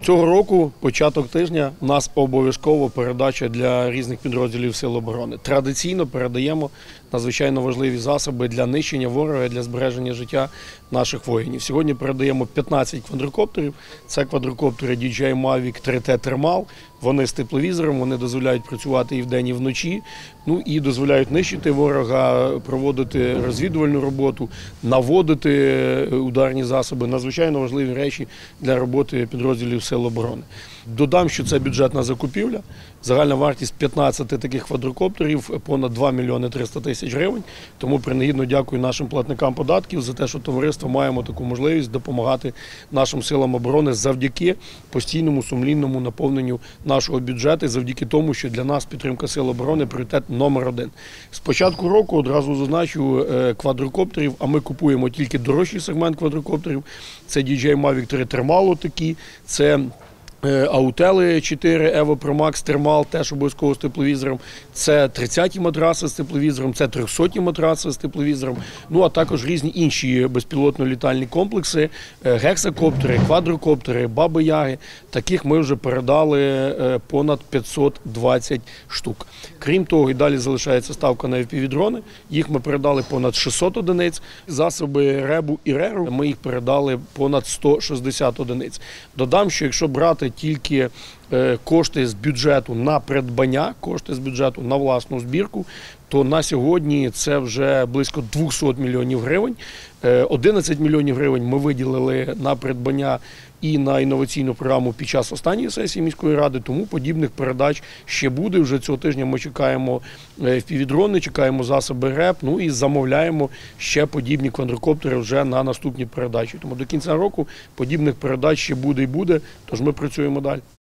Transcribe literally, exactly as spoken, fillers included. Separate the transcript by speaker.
Speaker 1: Цього року, початок тижня, у нас обов'язково передача для різних підрозділів Сил оборони. Традиційно передаємо надзвичайно важливі засоби для нищення ворога, для збереження життя наших воїнів. Сьогодні передаємо п'ятнадцять квадрокоптерів. Це квадрокоптери ді джей Mavic три Т Thermal. Вони з тепловізором, вони дозволяють працювати і вдень, і вночі, ну і дозволяють нищити ворога, проводити розвідувальну роботу, наводити ударні засоби. Надзвичайно важливі речі для роботи підрозділів Сил оборони. Додам, що це бюджетна закупівля. Загальна вартість п'ятнадцяти таких квадрокоптерів – понад два мільйони триста тисяч гривень. Тому принагідно дякую нашим платникам податків за те, що товариство маємо таку можливість допомагати нашим силам оборони завдяки постійному сумлінному наповненню нашого бюджету, завдяки тому, що для нас підтримка Сил оборони – пріоритет номер один. З початку року, одразу зазначу, квадрокоптерів, а ми купуємо тільки дорожчий сегмент квадрокоптерів. Це ді джей Mavic три Thermal такі, це Аутели чотири Evo Pro Max Thermal, теж обов'язково з тепловізором. Це тридцяті матраси з тепловізором, це трьохсотні матраси з тепловізором. Ну, а також різні інші безпілотно-літальні комплекси, гексакоптери, квадрокоптери, баби-яги. Таких ми вже передали понад п'ятсот двадцять штук. Крім того, і далі залишається ставка на еф пі ві-дрони. Їх ми передали понад шістсот одиниць. Засоби ребу і реру ми їх передали понад сто шістдесят одиниць. Додам, що якщо брати тільки кошти з бюджету на придбання, кошти з бюджету на власну збірку, то на сьогодні це вже близько двохсот мільйонів гривень. одинадцять мільйонів гривень ми виділили на придбання і на інноваційну програму під час останньої сесії міської ради, тому подібних передач ще буде. Вже цього тижня ми чекаємо еф пі ві-дрони, чекаємо засоби РЕП, ну і замовляємо ще подібні квадрокоптери вже на наступні передачі. Тому до кінця року подібних передач ще буде і буде, тож ми працюємо далі.